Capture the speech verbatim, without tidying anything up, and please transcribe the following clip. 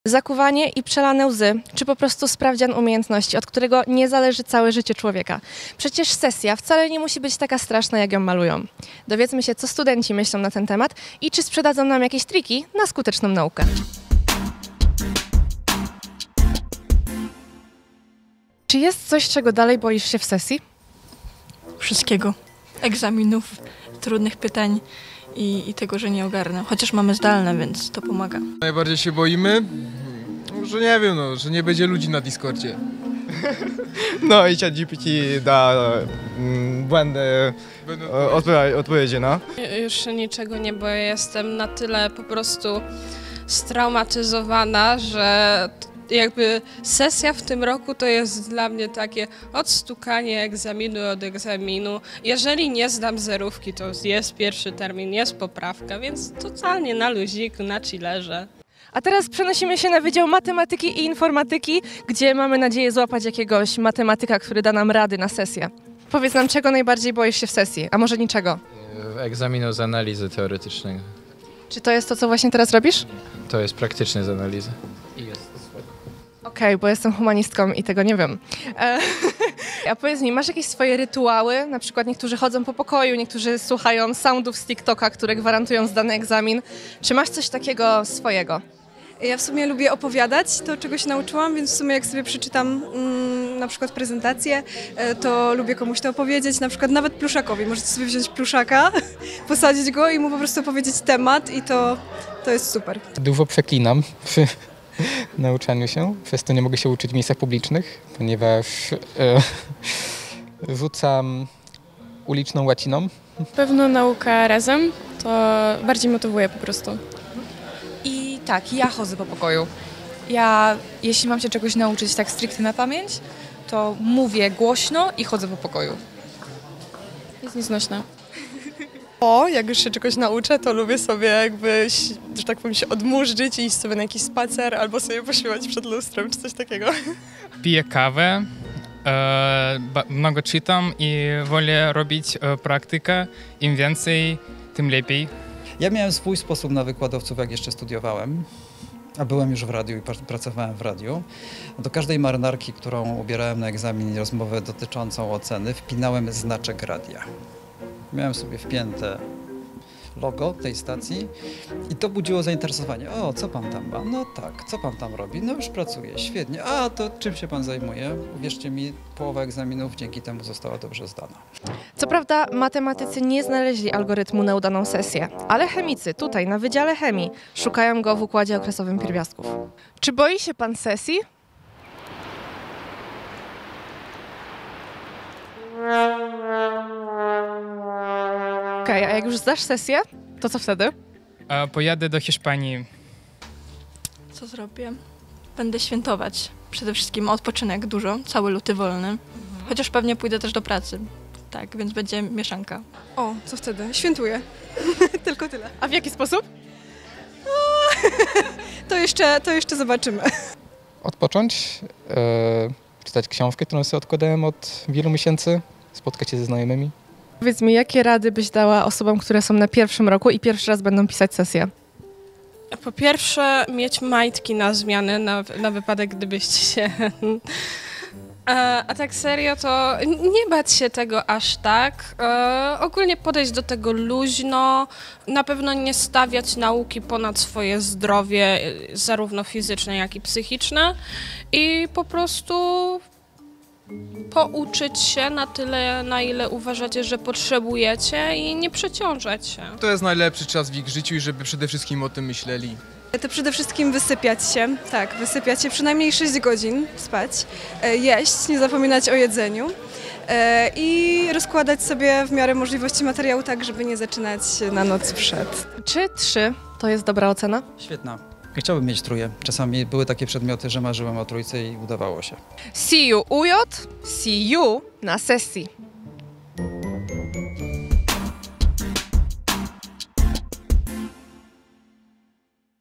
Zakuwanie i przelane łzy, czy po prostu sprawdzian umiejętności, od którego nie zależy całe życie człowieka. Przecież sesja wcale nie musi być taka straszna, jak ją malują. Dowiedzmy się, co studenci myślą na ten temat i czy sprzedadzą nam jakieś triki na skuteczną naukę. Czy jest coś, czego dalej boisz się w sesji? Wszystkiego. Egzaminów, trudnych pytań i, i tego, że nie ogarnę. Chociaż mamy zdalne, więc to pomaga. Najbardziej się boimy, że nie wiem, no, że nie będzie ludzi na Discordzie. No i ChatGPT da mm, błędne odpowiedzi, odpowiedzi, no. Już się niczego nie boję, jestem na tyle po prostu straumatyzowana, że jakby sesja w tym roku to jest dla mnie takie odstukanie egzaminu od egzaminu. Jeżeli nie zdam zerówki, to jest pierwszy termin, jest poprawka, więc totalnie na luziku, na chillerze. A teraz przenosimy się na Wydział Matematyki i Informatyki, gdzie mamy nadzieję złapać jakiegoś matematyka, który da nam rady na sesję. Powiedz nam, czego najbardziej boisz się w sesji, a może niczego? Egzaminu z analizy teoretycznej. Czy to jest to, co właśnie teraz robisz? To jest praktyczny z analizy. I jest Okej, okay, bo jestem humanistką i tego nie wiem. E, a powiedz mi, masz jakieś swoje rytuały? Na przykład niektórzy chodzą po pokoju, niektórzy słuchają soundów z TikToka, które gwarantują zdany egzamin. Czy masz coś takiego swojego? Ja w sumie lubię opowiadać to, czego się nauczyłam, więc w sumie jak sobie przeczytam mm, na przykład prezentację, to lubię komuś to opowiedzieć, na przykład nawet pluszakowi. Możecie sobie wziąć pluszaka, posadzić go i mu po prostu opowiedzieć temat i to, to jest super. Dużo przeklinam przy nauczaniu się, przez to nie mogę się uczyć w miejscach publicznych, ponieważ e, rzucam uliczną łaciną. Pewno nauka razem to bardziej motywuje po prostu. I tak, ja chodzę po pokoju. Ja, jeśli mam się czegoś nauczyć tak stricte na pamięć, to mówię głośno i chodzę po pokoju. Jest nieznośna. O, jak już się czegoś nauczę, to lubię sobie jakby, że tak powiem, się odmurzyć i iść sobie na jakiś spacer albo sobie pośpiewać przed lustrem czy coś takiego. Piję kawę, e, mnogo czytam i wolę robić e, praktykę. Im więcej, tym lepiej. Ja miałem swój sposób na wykładowców, jak jeszcze studiowałem, a byłem już w radiu i pracowałem w radiu. Do każdej marynarki, którą ubierałem na egzamin i rozmowę dotyczącą oceny, wpinałem znaczek radia. Miałem sobie wpięte logo tej stacji i to budziło zainteresowanie. O, co pan tam ma? No tak, co pan tam robi? No już pracuje, świetnie. A to czym się pan zajmuje? Uwierzcie mi, połowa egzaminów dzięki temu została dobrze zdana. Co prawda matematycy nie znaleźli algorytmu na udaną sesję, ale chemicy tutaj na Wydziale Chemii szukają go w układzie okresowym pierwiastków. Czy boi się pan sesji? Okej, okay, a jak już zdasz sesję, to co wtedy? E, pojadę do Hiszpanii. Co zrobię? Będę świętować. Przede wszystkim odpoczynek dużo, cały luty wolny. Mhm. Chociaż pewnie pójdę też do pracy. Tak, więc będzie mieszanka. O, co wtedy? Świętuję. Tylko tyle. A w jaki sposób? to, jeszcze, to jeszcze zobaczymy. Odpocząć, e, czytać książkę, którą sobie odkładałem od wielu miesięcy, spotkać się ze znajomymi. Powiedz mi, jakie rady byś dała osobom, które są na pierwszym roku i pierwszy raz będą pisać sesję? Po pierwsze, mieć majtki na zmianę, na, na wypadek, gdybyście się... A, a tak serio, to nie bać się tego aż tak. E, ogólnie podejść do tego luźno, na pewno nie stawiać nauki ponad swoje zdrowie, zarówno fizyczne, jak i psychiczne i po prostu pouczyć się na tyle, na ile uważacie, że potrzebujecie i nie przeciążać się. To jest najlepszy czas w ich życiu i żeby przede wszystkim o tym myśleli. To przede wszystkim wysypiać się, tak, wysypiać się, przynajmniej sześć godzin spać, jeść, nie zapominać o jedzeniu i rozkładać sobie w miarę możliwości materiału tak, żeby nie zaczynać na noc przed. Czy trzy to jest dobra ocena? Świetna. Chciałbym mieć trójkę. Czasami były takie przedmioty, że marzyłem o trójce i udawało się. See you U J, see you na sesji.